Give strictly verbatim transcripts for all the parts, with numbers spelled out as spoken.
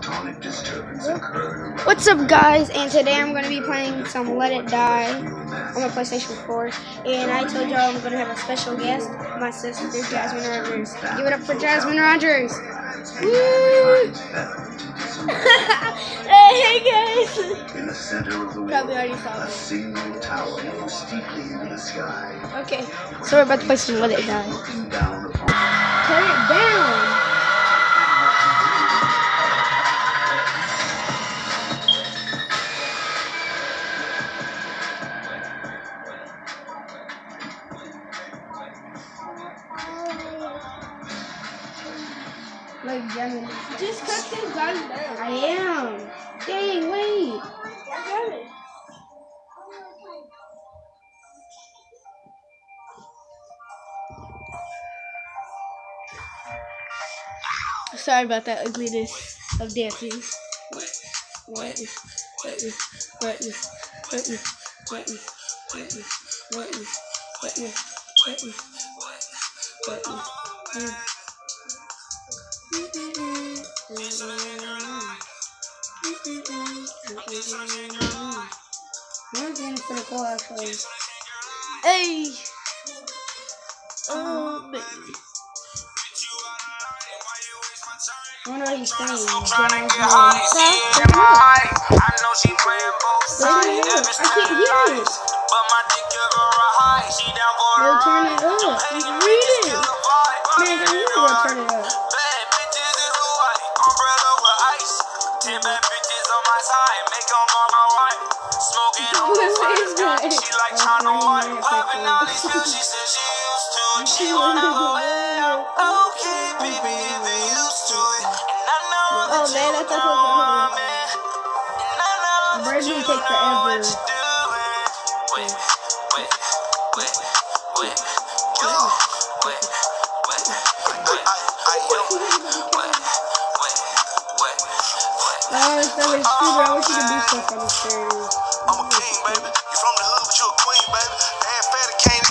What's up, guys? And today I'm going to be playing some Let It Die on my PlayStation four. And I told y'all I'm going to have a special guest, my sister, Jasmine Rogers. Give it up for Jasmine Rogers. Woo! Hey guys! In the center of the Probably world, already saw a it. single tower moves steeply into the sky. Okay, so we're about to play some Let It Die. Looking down upon Turn it down! Like, Jasmine. Just cut this gun down. I am. Dang, wait. I got it. Sorry about that ugliness of dancing. What? What? What? What? What? What? What? What? What? I'm getting pretty cool actually. Hey! Oh, baby. I wonder what he's saying. Trying to get high, she in my eye. I know she playing both sides. I can't hear it. But my dick give her a high. She down for a Yo, ride. turn it up. He's reading. Man, I need to go turn it up. Bad bitches is white. Umbrella with ice. Ten bad bitches on my side. Make them on my right. Smoking on the fire. She like China White. Popping all these pills. She said she used to it. She wanna go out. Okay, baby, if you used to it. And I know Oh man, that's so cool. Birds will take forever. Wait, wait, wait, wait, yo, wait, wait, wait, I yo, wait, wait, wait, wait. Oh, it's not his scooter. I wish you could do stuff on the stairs. I'm a king, baby. You from the hood, but you a queen, baby. Add fatty cane.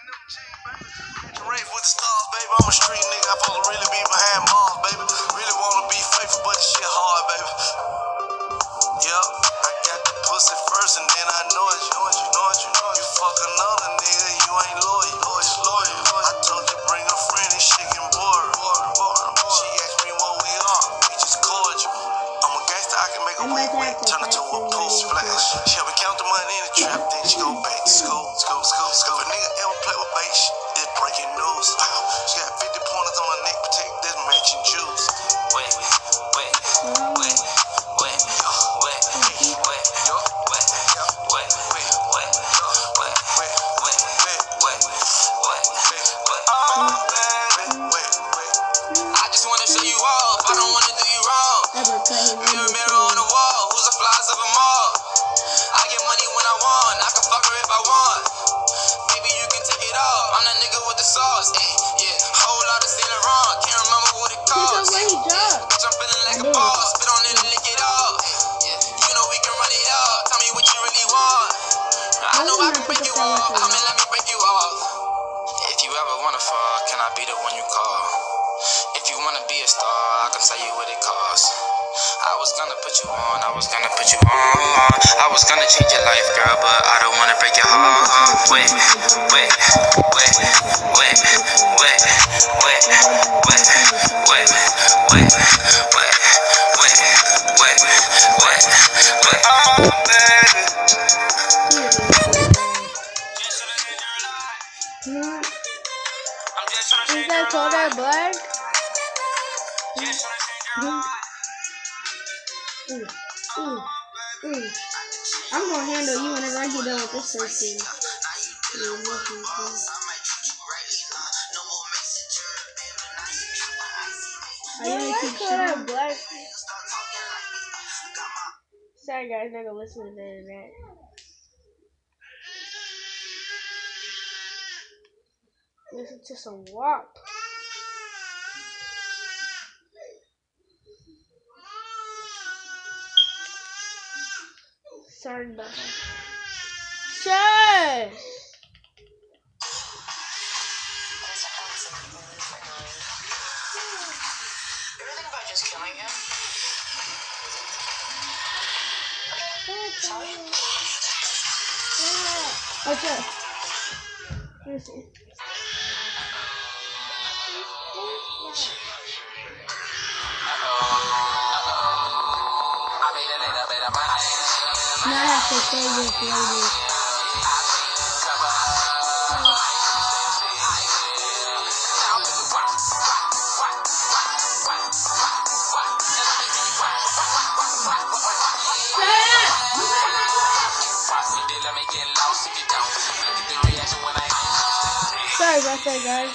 Race with the stars, baby. I'm a street nigga. I'm supposed to really be behind bars, baby. Really wanna be faithful, but this shit hard, baby. Yup, I got the pussy first, and then I know it. You know it, you know it, you know it. You fuck another nigga, you ain't loyal. Loyal, loyal. I told you bring a friend, and shit can bored. She asked me what we are, we just cordial. I'm a gangster, I can make a wig wig turn into a post splash. She help me count the money in the trap, then she go back to school, school, school, school. If a nigga ever play with bait, it's breaking news. She got fifty pointers on her neck, protect this matching juice. Wait, wait, wait, wait, wait, wait, wait, wait, wait, wait, wait, wait, wait. Oh, baby, I just wanna show you off. I don't wanna do you wrong. Mirror, mirror on the wall. Who's the flies of them all? I get money when I want. I can fuck her if I want. Baby, you can take it off. I'm that nigga with the sauce. Ay, yeah, whole lot of stealing wrong. Can't remember what it cost. Bitch, I'm feeling like a boss. Spit on it and lick it off. Yeah, you know we can run it off. Tell me what you really want. I know I can break you off. Come and let me break you off. If you ever wanna fall, can I be the one you call? If you wanna be a star, I can tell you what it costs. I was gonna put you on, I was gonna put you on. I was gonna change your life, girl, but I don't wanna break your heart. Wait, wait, wait, wait, wait, wait, wait, wait, wait, wait, wait, wait, wait, wait. Oh, baby. I'm just tryna Is change that your called life. that black? Just tryna change your life. Ooh, ooh, ooh. I'm gonna handle you whenever I get done with this searching. I usually keep shooting. Black. Sorry guys, not gonna listen to that. Listen to some W A P. Sorry about that. Shush! just killing him? Okay. Let me see. Now I have to say this lady. Sorry about that, guys.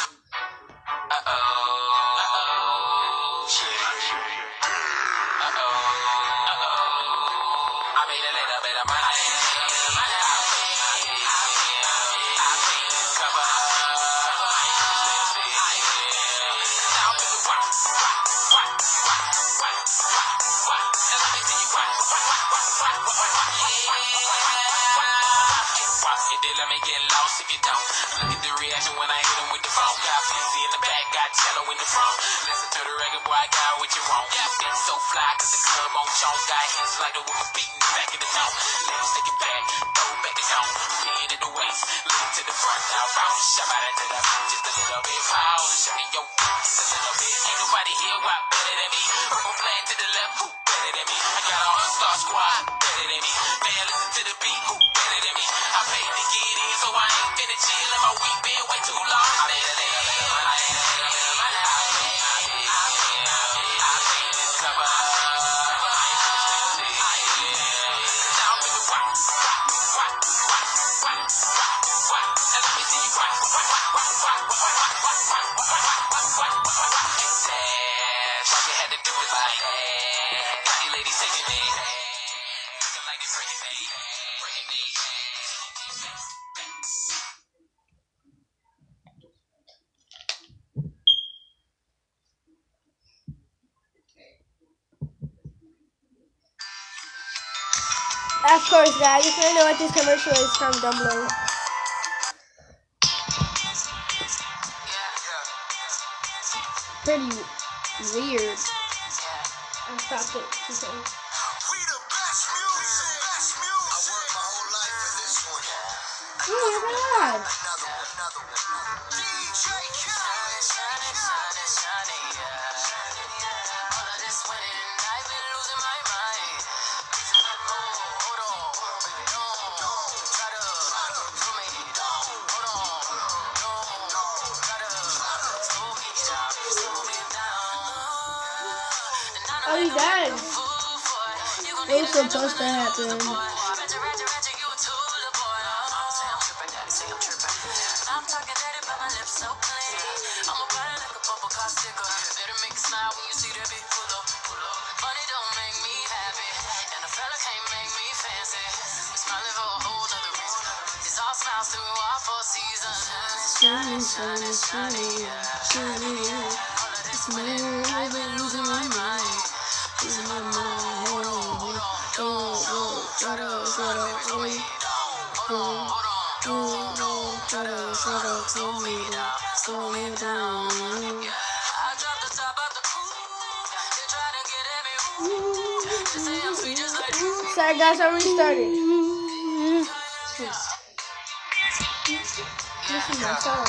Let me get lost if you don't. Look at the reaction when I hit him with the phone. Got fifty in the back, got cello in the front. Listen to the record, boy, I got what you want. Bitch so fly, cause the club on Jones. Got hits like the woman beating the back of the zone. Ladies take it back, throw it back the zone. Lean to the waist, lean to the front. Now bounce, shove out into the just a little bit. Pause, show me your just a little bit. Ain't nobody here why better than me. I'm playing to the left, who better than me? I got all star squad better than me. Man, listen to the beat, who better than me? I paid to get in, so I ain't finna chill. And my week been way too long. I made a little bit of money. I paid this cover. Now I'm finna rock, rock, rock, rock, rock, rock. Now let me see you rock, rock, rock, rock, rock, rock, rock, rock, rock, rock, rock. Why you had to do it like that? These ladies taking it. Looking like they breaking me, breaking me. Of course, guys, if you don't know what this commercial is, comment down below. Pretty weird. I stopped it to say. We the best music, best music. I worked my whole life for this one. Oh my god. Another one, another one. D J Khaled. Shining, shining, shining, yeah. All of this winning, I've been losing my mind. Hold on, baby, don't try to do me. Hold on, don't try to slow me down, slow me down. Oh, he died. It was supposed to happen. I'm talking dirty, but my lips so clean. I'm a body like a bubble car sticker. Better make a smile when you see that big pull up, pull up. Money don't make me happy, and a fella can't make me fancy. We smiling for a whole nother reason. It's all smiles through all four seasons. Shining, shining, shining, shining, yeah. All of this money, I've been losing my mind, losing my mind. Hold on, hold on, don't, don't try to, try to, slow me down. Hold on, hold on. Don't, don't try to, try to slow me down, slow me down. Yeah. I dropped the top of the coupe. They try to get at me. Ooh. They say I'm sweet just like you. Sorry, guys, I restarted. This is my song.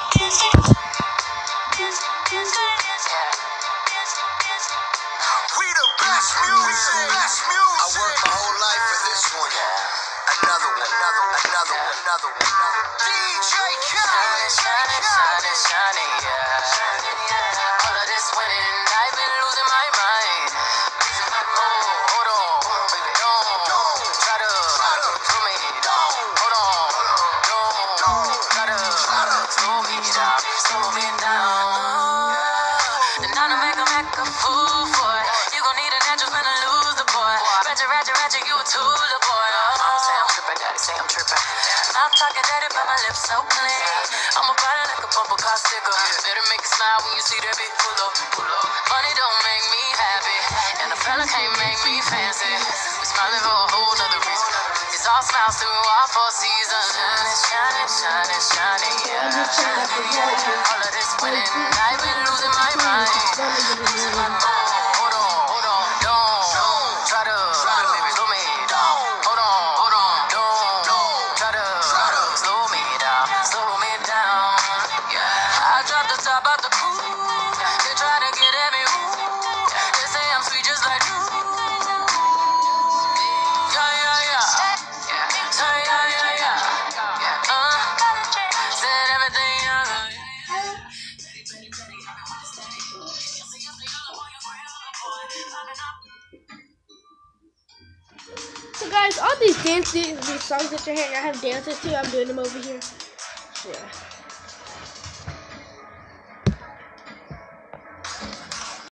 We the best music, best music. I worked my whole life for this one. Another one, another one, another one, another one. D J Khaled, shining, shining, shining, yeah. All of this winning, I've been losing my mind. Oh, hold on, baby, don't try to do me. Hold on, don't try to slow me down, slow me down. And now to make a make a fool for it. You gon' need an angel when I lose the boy. Ratchet, ratchet, ratchet, you a tool, the boy. Mama say I'm trippin', daddy say I'm trippin'. I'm talking dirty, but my lips so clean. I'm a body like a bumper car sticker. Better make a smile when you see that big pull up, pull up. Money don't make me happy, and a fella can't make me fancy. We smiling for a whole nother reason. It's all smiles through all four seasons. Shining, shining, shining, yeah. All of this winning, I've been losing my mind. Losing my mind. Hold on, hold on, don't try to slow me down. just stop at the pool. They try to get at me, ooh. They say I'm sweet just like you. Yeah, yeah, yeah. Yeah, yeah, yeah, yeah. Uh, said everything I could. So guys, all these dances, these songs that you're hearing, I have dances too. I'm doing them over here. Yeah.